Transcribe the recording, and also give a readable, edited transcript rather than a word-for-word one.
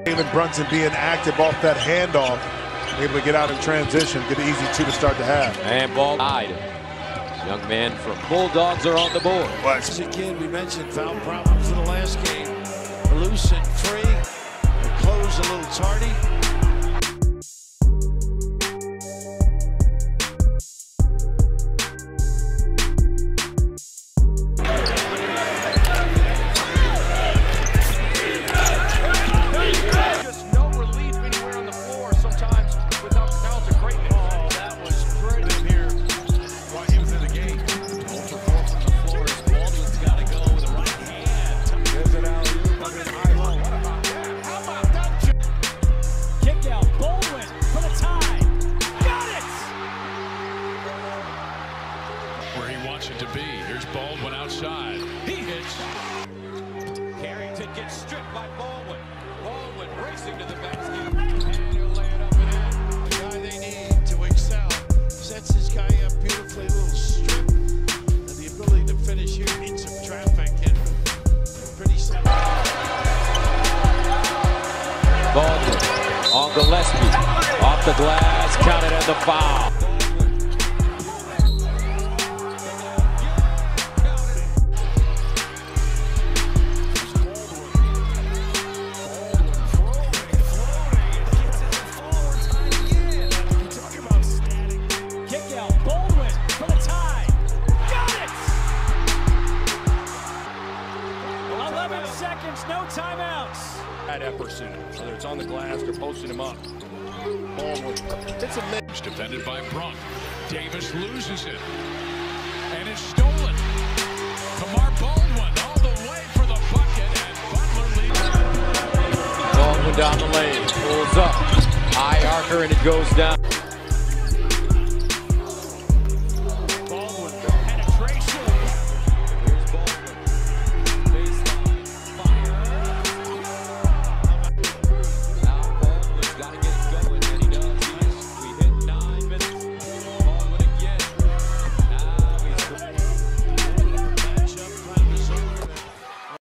Jalen Brunson being active off that handoff, able to get out in transition, get an easy 2 to start the half. And ball died. Young man from Bulldogs are on the board. Again, we mentioned foul problems in the last game. Loose and free. The close a little tardy. Where he wants it to be. Here's Baldwin outside. He hits. Carrington gets stripped by Baldwin. Baldwin racing to the basket. And he'll lay it up and in. The guy they need to excel. Sets his guy up beautifully. A little strip. And the ability to finish here in some traffic. And pretty simple. Baldwin on Gillespie. Off the glass. Counted as the foul. No timeouts. At Epperson, whether it's on the glass or posting him up. Baldwin. It's a mix. Defended by Brunk. Davis loses it. And it's stolen. Kamar Baldwin all the way for the bucket. And Butler leads. Baldwin down the lane. Pulls up. High archer and it goes down.